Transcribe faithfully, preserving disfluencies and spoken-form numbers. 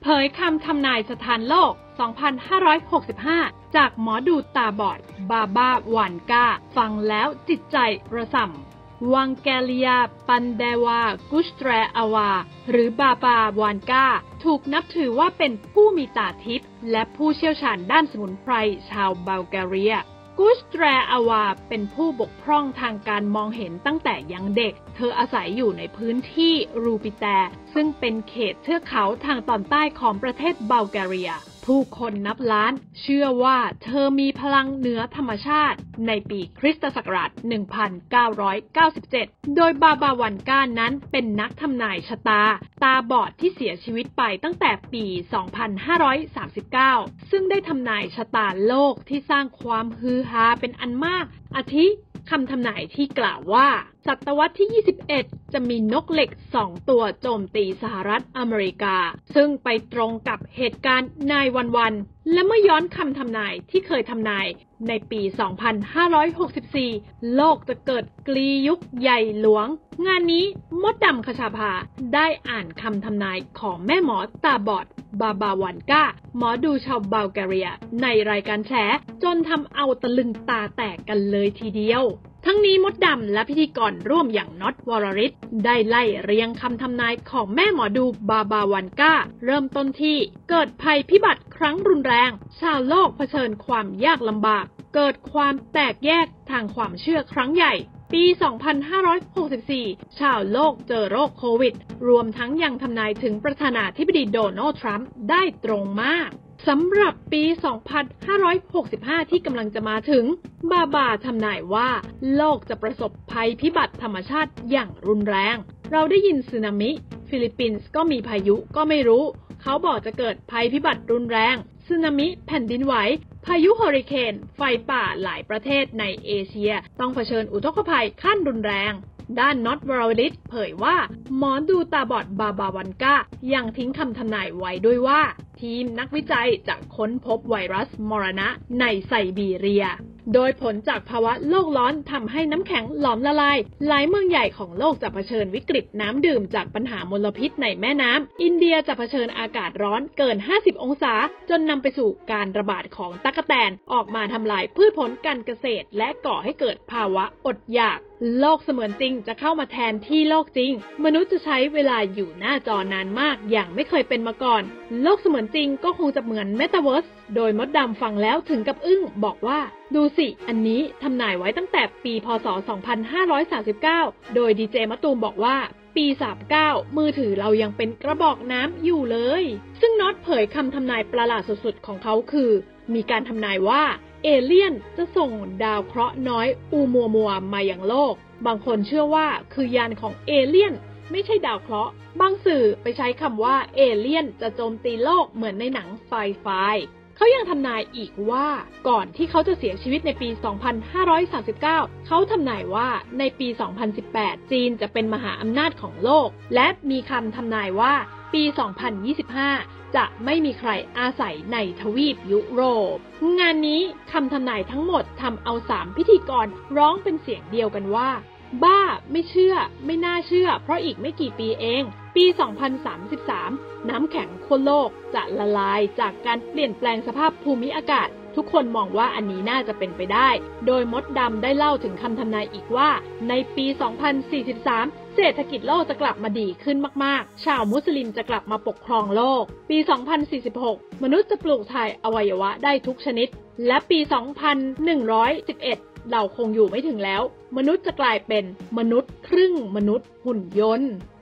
เผยคำทำนายสถานโลก สองพันห้าร้อยหกสิบห้า จากหมอดูตาบอดบาบาวานกาฟังแล้วจิตใจระส่ำวังแกเลียปันเดวากุสเตรอาวาหรือบาบาวานกาถูกนับถือว่าเป็นผู้มีตาทิพย์และผู้เชี่ยวชาญด้านสมุนไพรชาวบัลแกเรียกุสเตรอาวาเป็นผู้บกพร่องทางการมองเห็นตั้งแต่ยังเด็กเธออาศัยอยู่ในพื้นที่รูปิแตซึ่งเป็นเขตเทือกเขาทางตอนใต้ของประเทศบัลแกเรียผู้คนนับล้านเชื่อว่าเธอมีพลังเหนือธรรมชาติในปีคริสตศักราช หนึ่งพันเก้าร้อยเก้าสิบเจ็ด โดยบาบาวันกานั้นเป็นนักทำนายชะตาตาบอดที่เสียชีวิตไปตั้งแต่ปี สองพันห้าร้อยสามสิบเก้า ซึ่งได้ทำนายชะตาโลกที่สร้างความฮือฮาเป็นอันมากอาทิคำทำนายที่กล่าวว่าศตวรรษที่ ยี่สิบเอ็ด จะมีนกเหล็กสองตัวโจมตีสหรัฐอเมริกาซึ่งไปตรงกับเหตุการณ์นายวันวันและเมื่อย้อนคำทำนายที่เคยทำนายในปี สองพันห้าร้อยหกสิบสี่ โลกจะเกิดกลียุคใหญ่หลวงงานนี้มดดำคชาภาได้อ่านคำทำนายของแม่หมอตาบอดบาบาวันกาหมอดูชาวบัลแกเรียในรายการแฉจนทำเอาตะลึงตาแตกกันเลยทีเดียวทั้งนี้มดดำและพิธีกรร่วมอย่างน็อตวรริศได้ไล่เรียงคำทำนายของแม่หมอดูบาบาวันกาเริ่มต้นที่เกิดภัยพิบัติครั้งรุนแรงชาวโลกเผชิญความยากลำบากเกิดความแตกแยกทางความเชื่อครั้งใหญ่ปี สองพันห้าร้อยหกสิบสี่ ชาวโลกเจอโรคโควิดรวมทั้งยังทำนายถึงประธานาธิบดีโดนัลด์ทรัมป์ได้ตรงมากสำหรับปี สองพันห้าร้อยหกสิบห้า ที่กำลังจะมาถึงบาบาทำนายว่าโลกจะประสบภัยพิบัติธรรมชาติอย่างรุนแรงเราได้ยินสึนามิฟิลิปปินส์ก็มีพายุก็ไม่รู้เขาบอกจะเกิดภัยพิบัติรุนแรงสึนามิแผ่นดินไหวพายุเฮอริเคนไฟป่าหลายประเทศในเอเชียต้องเผชิญอุทกภัยขั้นรุนแรงด้านน็อตวรริศเผยว่าหมอดูตาบอดบาบาวันกายังทิ้งคำทำนายไว้ด้วยว่าทีมนักวิจัยจะค้นพบไวรัสมรณะในไซบีเรียโดยผลจากภาวะโลกร้อนทำให้น้ำแข็งหลอมละลายหลายเมืองใหญ่ของโลกจะเผชิญวิกฤตน้ำดื่มจากปัญหามลพิษในแม่น้ำอินเดียจะเผชิญอากาศร้อนเกินห้าสิบองศาจนนำไปสู่การระบาดของตั๊กแตนออกมาทำลายพืชผลการเกษตรและก่อให้เกิดภาวะอดอยากโลกเสมือนจริงจะเข้ามาแทนที่โลกจริงมนุษย์จะใช้เวลาอยู่หน้าจอนานมากอย่างไม่เคยเป็นมาก่อนโลกเสมือนจริงก็คงจะเหมือนเมตาเวิร์สโดยมดดำฟังแล้วถึงกับอึ้งบอกว่าดูสิอันนี้ทำนายไว้ตั้งแต่ปีพ.ศ. สองพันห้าร้อยสามสิบเก้าโดยดีเจมะตูมบอกว่าปีสามสิบเก้ามือถือเรายังเป็นกระบอกน้ำอยู่เลยซึ่งน็อตเผยคำทำนายประหลาดสุดๆของเขาคือมีการทำนายว่าเอเลี่ยนจะส่งดาวเคราะห์น้อยอูมัวมัวมายังโลกบางคนเชื่อว่าคือยานของเอเลี่ยนไม่ใช่ดาวเคราะห์บางสื่อไปใช้คำว่าเอเลี่ยนจะโจมตีโลกเหมือนในหนังไฟไฟเขายังทำนายอีกว่าก่อนที่เขาจะเสียชีวิตในปี สองพันห้าร้อยสามสิบเก้า เขาทำนายว่าในปี สองพันสิบแปด จีนจะเป็นมหาอำนาจของโลกและมีคำทำนายว่าปี สองพันยี่สิบห้า จะไม่มีใครอาศัยในทวีปยุโรปงานนี้คำทำนายทั้งหมดทำเอาสามพิธีกรร้องเป็นเสียงเดียวกันว่าบ้าไม่เชื่อไม่น่าเชื่อเพราะอีกไม่กี่ปีเองปี สองพันสามสิบสาม น้ำแข็งขั้วโลกจะละลายจากการเปลี่ยนแปลงสภาพภูมิอากาศทุกคนมองว่าอันนี้น่าจะเป็นไปได้โดยมดดำได้เล่าถึงคำทำนายอีกว่าในปี สองพันสี่สิบสาม เศรษฐกิจโลกจะกลับมาดีขึ้นมากๆชาวมุสลิมจะกลับมาปกครองโลกปี สองพันสี่สิบหก มนุษย์จะปลูกถ่ายอวัยวะได้ทุกชนิดและปี สองพันหนึ่งร้อยสิบเอ็ด เราคงอยู่ไม่ถึงแล้วมนุษย์จะกลายเป็นมนุษย์ครึ่งมนุษย์หุ่นยนต์